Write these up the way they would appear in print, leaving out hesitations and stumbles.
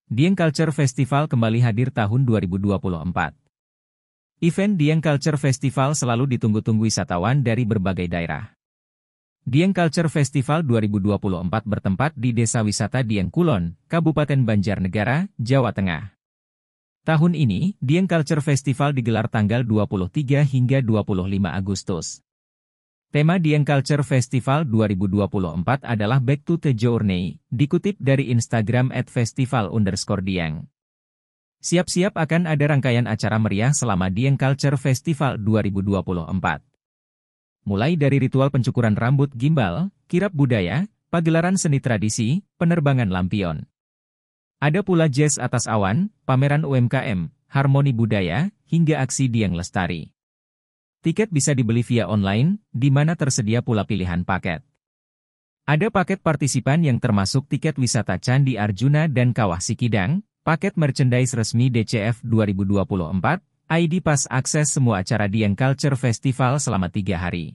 Dieng Culture Festival kembali hadir tahun 2024. Event Dieng Culture Festival selalu ditunggu-tunggu wisatawan dari berbagai daerah. Dieng Culture Festival 2024 bertempat di Desa Wisata Dieng Kulon, Kabupaten Banjarnegara, Jawa Tengah. Tahun ini, Dieng Culture Festival digelar tanggal 23 hingga 25 Agustus. Tema Dieng Culture Festival 2024 adalah Back to the Journey, dikutip dari Instagram @festival_dieng. Siap-siap akan ada rangkaian acara meriah selama Dieng Culture Festival 2024. Mulai dari ritual pencukuran rambut gimbal, kirap budaya, pagelaran seni tradisi, penerbangan lampion. Ada pula jazz atas awan, pameran UMKM, harmoni budaya, hingga aksi Dieng Lestari. Tiket bisa dibeli via online, di mana tersedia pula pilihan paket. Ada paket partisipan yang termasuk tiket wisata Candi Arjuna dan Kawah Sikidang, paket merchandise resmi DCF 2024, ID Pass akses semua acara Dieng Culture Festival selama 3 hari.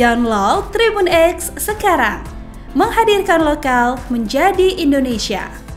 Download Tribun X sekarang, menghadirkan lokal menjadi Indonesia.